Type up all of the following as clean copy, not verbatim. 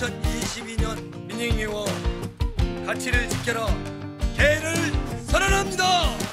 2022년 민행위원 가치를 지켜라 개를 선언합니다.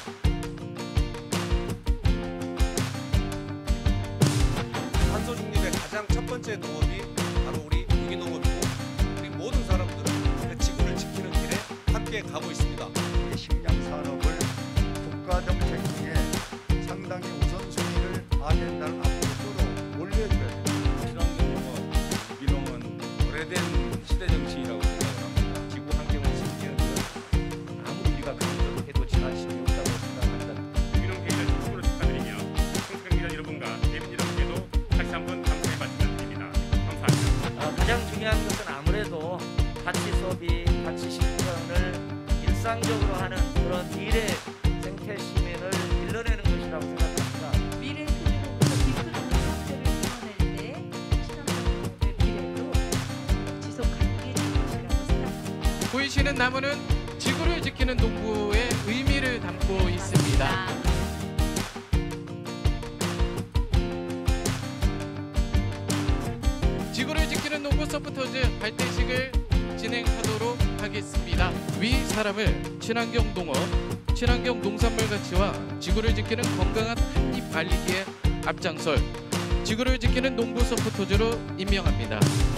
탄소 중립의 가장 첫 번째 농업이 바로 우리 유기농업이고 우리 모든 사람들은 그 지구를 지키는 길에 함께 가고 있습니다. 우리 식량산업을 국가정책 중에 상당히 우선순위를 아젠다를 앞으로 올려줘야 됩니다. 친환경 농업, 유기농은 오래된 시대 정신이라고 생각을 합니다. 지구 환경을 지키는 것 아무리 우리가 그렇게 해도 지난 시간이 없다고 생각합니다. 유기농 개인을 최초로 축하드리며 청소년 여러분과 대민 여러분께도 다시 한번 감사의 말씀을 드립니다. 감사합니다. 가장 중요한 것은 아무래도 가치 소비, 가치 실천을 일상적으로 하는 그런 미래 생태 시민을 길러내는 것이라고 생각합니다. 미래 크기로부터 깊은 형태를 이뤄낼 때 친환경농업의 미래도 지속 가능해질 것이라고 생각합니다. 보이시는 나무는 지구를 지키는 농부의 의미를 담고 있습니다. 지구를 지키는 농부 서포터즈 발대식을 진행하도록 하겠습니다. 위 사람을 친환경 농업, 친환경 농산물 가치와 지구를 지키는 건강한 한입 알리기에 앞장설 지구를 지키는 농부 서포터즈로 임명합니다.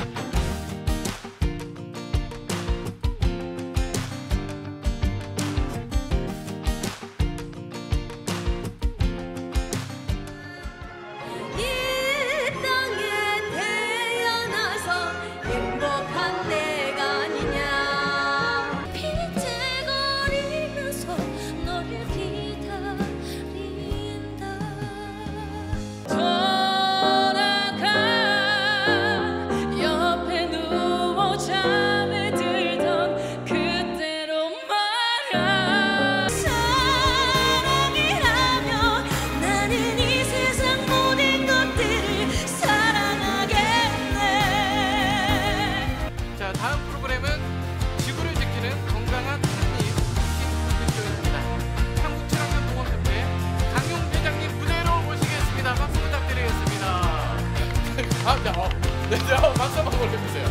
다음 프로그램은 지구를 지키는 건강한 한입 콘텐츠입니다. 한국친환경농업협회 강용 회장님 무대로 모시겠습니다. 박수 부탁드리겠습니다. 네, 박수 한번 올려주세요.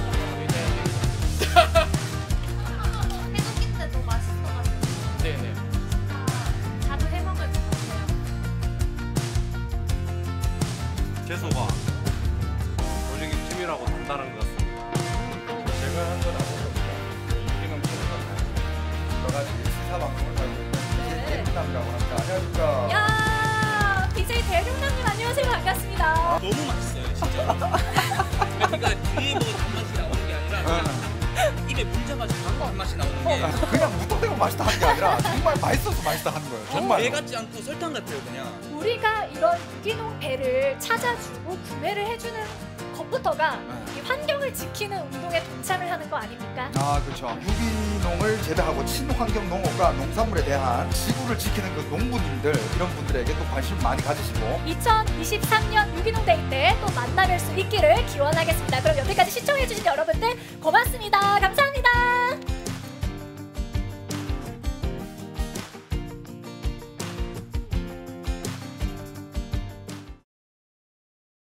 해먹기인데 너무 맛있어가지고 네네. 자주 해먹을 것 같아요. 채소가 조직이 팀이라고 단단한 것 같습니다. 제가 한 건 아무것도 유기농 채소가 여러 가지 시사방송을 하고 있는 대중남이라고 합니다. 안녕하십니까. 야, BJ 대중남님 안녕하세요. 반갑습니다. 너무 맛있어요, 진짜. 그러니까 뒤에 뭐 단맛이 나오는 게 아니라 그냥 입에 물자마자 바로 단맛이 나오는 게 그냥 무턱대고 맛있다 하는 게 아니라 정말 맛있어서 맛있다 하는 거예요. 정말. 배 같지 않고 설탕 같아요, 그냥. 우리가 이런 유기농 배를 찾아주고 구매를 해주는 것부터가 이 환경을 지키는 운동에 동참을 하는 거 아닙니까? 아, 그렇죠. 유기농을 재배하고 친환경 농업과 농산물에 대한 지구를 지키는 그 농부님들 이런 분들에게 또 관심 많이 가지시고 2023년 유기농 데이 때 또 만나뵐 수 있기를 기원하겠습니다. 그럼 여기까지 시청해주신 여러분들 고맙습니다. 감사합니다.